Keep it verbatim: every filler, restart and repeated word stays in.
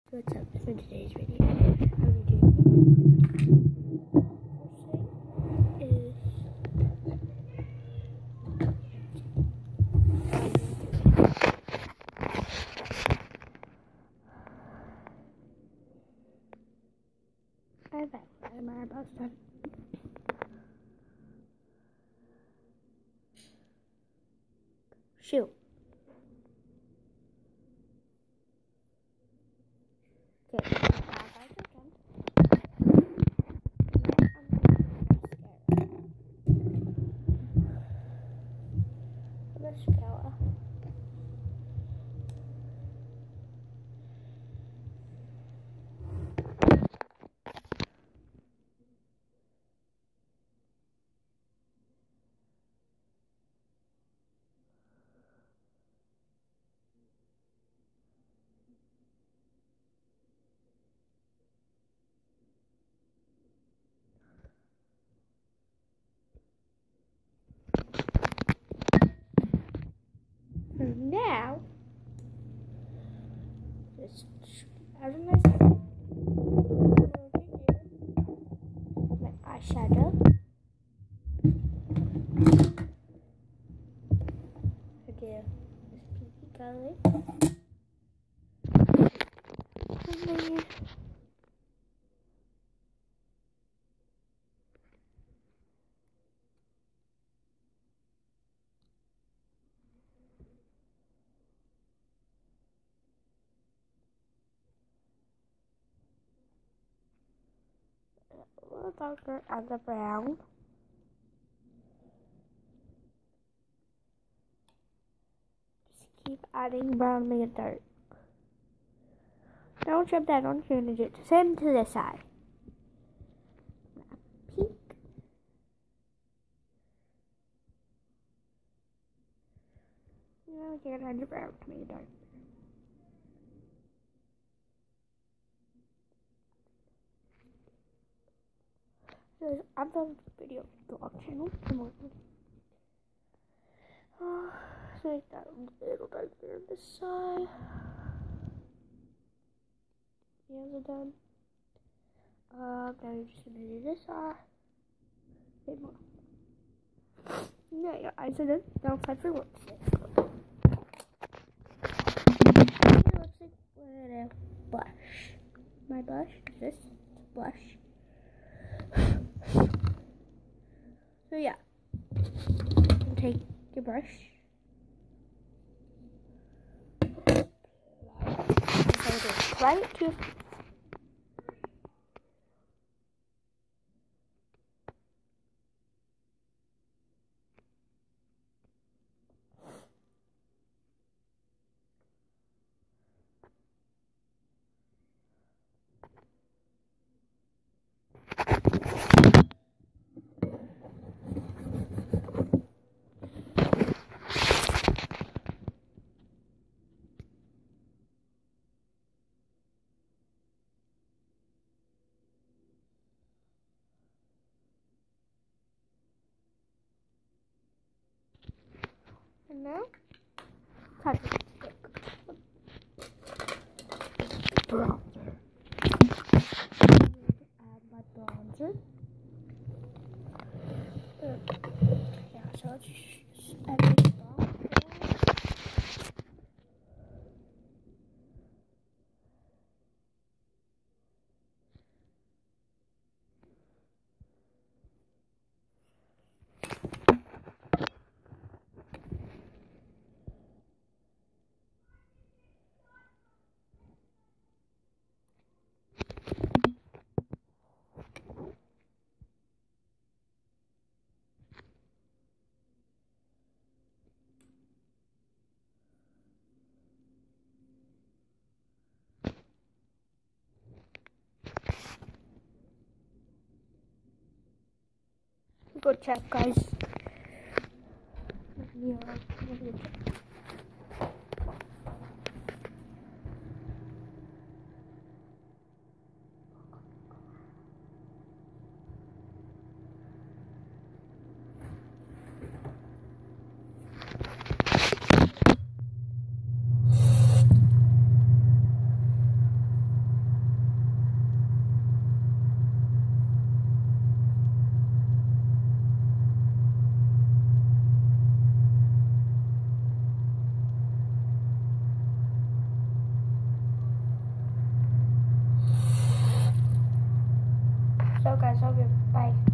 What's up for today's video? I'm gonna do first thing is I bet I'm about done. Shoot. Okay. Mascara. And now, just as a nice my eyeshadow. I do this pinky color. And then a little darker on the brown. Just keep adding brown to make it dark. Don't jump that on your digit. Send to this side. Pink. Now you're gonna add your brown to make it dark. I'm done with the video vlog channel. Come on. Uh, so make that a little darker on this side. Yeah, we're done. Uh, now you're just gonna do this side. Wait more. Yeah, your eyes are done. Now it's time for lipstick. Your lipstick with a blush. My blush is this blush. So yeah, take your brush, apply it to your face. And now, time to stick bronzer. Add my bronzer. Uh, yeah, so let's just add my bronzer. Go check, guys. Yeah, go check. Okay, bye.